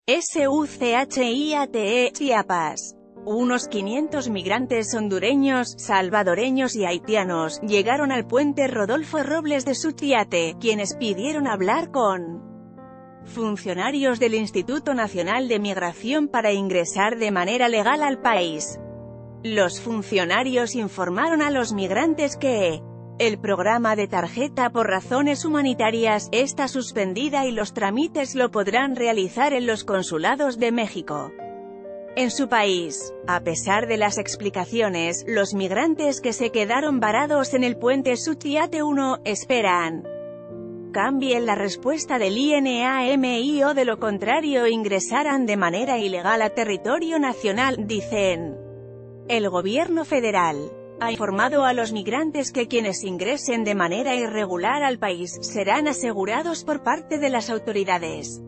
SUCHIATE, Chiapas. Unos 500 migrantes hondureños, salvadoreños y haitianos, llegaron al puente Rodolfo Robles de Suchiate, quienes pidieron hablar con funcionarios del Instituto Nacional de Migración para ingresar de manera legal al país. Los funcionarios informaron a los migrantes que el programa de tarjeta por razones humanitarias está suspendida y los trámites lo podrán realizar en los consulados de México en su país. A pesar de las explicaciones, los migrantes que se quedaron varados en el puente Suchiate 1, esperan cambien la respuesta del INAMI o de lo contrario ingresarán de manera ilegal a territorio nacional, dicen. El gobierno federal ha informado a los migrantes que quienes ingresen de manera irregular al país serán asegurados por parte de las autoridades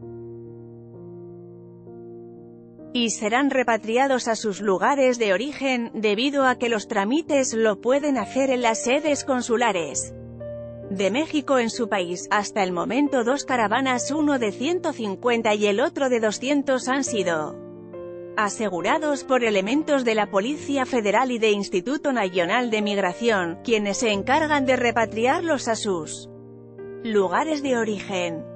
y serán repatriados a sus lugares de origen, debido a que los trámites lo pueden hacer en las sedes consulares de México en su país. Hasta el momento 2 caravanas, uno de 150 y el otro de 200, han sido asegurados por elementos de la Policía Federal y de Instituto Nacional de Migración, quienes se encargan de repatriarlos a sus lugares de origen.